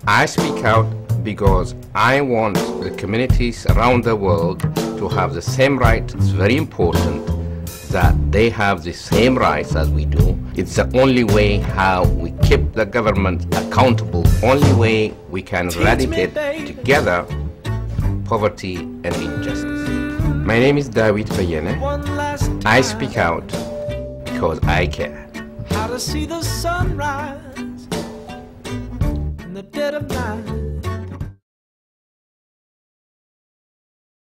I speak out because I want the communities around the world to have the same rights. It's very important that they have the same rights as we do. It's the only way how we keep the government accountable, only way we can eradicate together poverty and injustice. My name is Dawit Beyenne. I speak out because I care. How to see the sunrise in the dead of night.